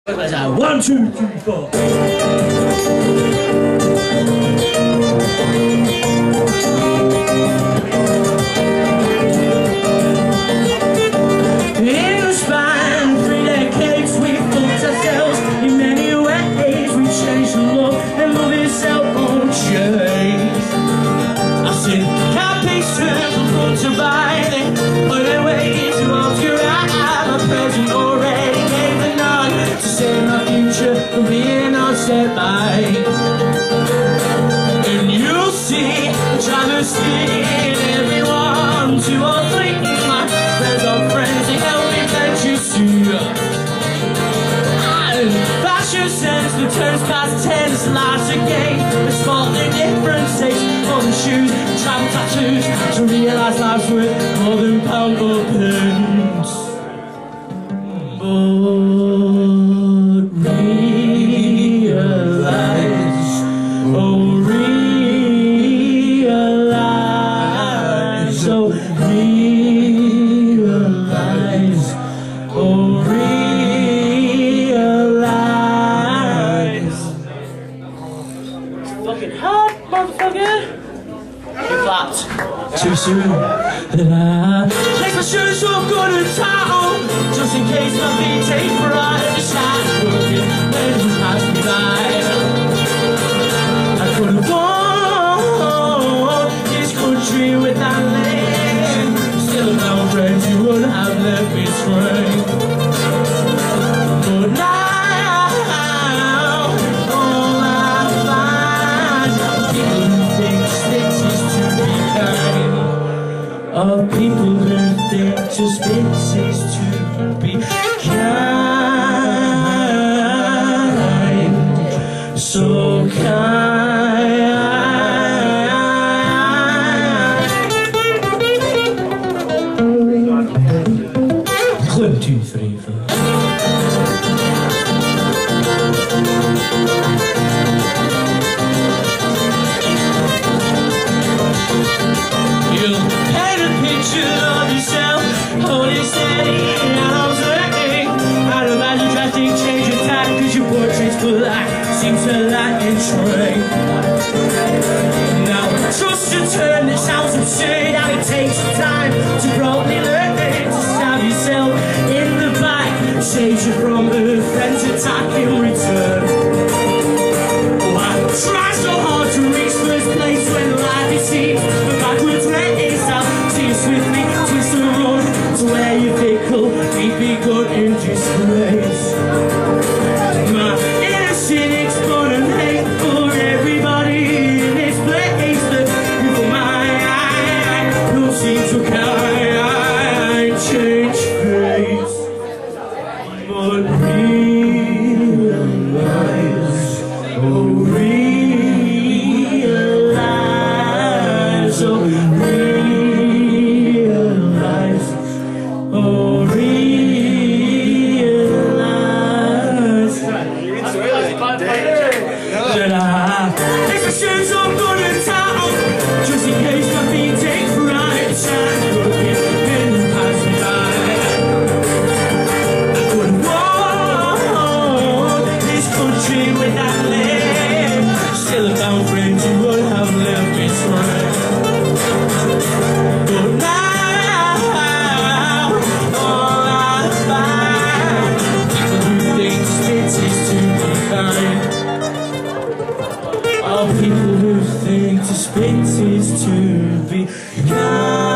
1, 2, 3, 4. In the span, 3 decades, we fooled ourselves in many ways. We changed the law, and love itself won't change. I said, can't be certain for to buy it, but anyway, to hold your eye, my present already gave the nod to save my future from being upset by. And you'll see the travesty in everyone, 2 or 3, my friends are friends, they help me let you see. Fashion sense that turns past tense, life's a game, it's fault the difference takes for the shoes, travel tattoos, to realise life's worth more than pound or pence. But realize, oh realize, oh realize, oh realize. It's fucking hard, motherfucker. You clapped too soon. Then I take my shirt so good at town, just in case my feet take pride. The shine working when you pass me by. I couldn't walk this country without land. Still no friends who would have left me straight. But now all I find people who think sticks is to be kind. Of people who think to spit is to be kind, so kind. 1, 2, 3, 4. You'll paint a picture of yourself, holding steady, and arms working. I'd imagine drastic change of tack, cause your portrait's black, seems to lack in train. Now, trust your turn, it sounds absurd, and it takes time to probably learn to stab yourself in the back, saves you from a friend's attack in return. Oh, I try so hard to reach first place when life is seen, but backwards race out, tears with me, twist the road to where you're fickle, deeply good in disgrace. My innocent exponent hate for everybody in this place, but before my eye, no seem to kind, change face. But realize, oh realize, oh realize, oh realize. That I take my shirts off, go to town, just in case my feet take fright. Shine broken when you pass me by. I couldn't walk this country without land. Still I found friends who would have left me straight. But now all I find, people who think spit is to be kind. All people who think to spit is to be kind.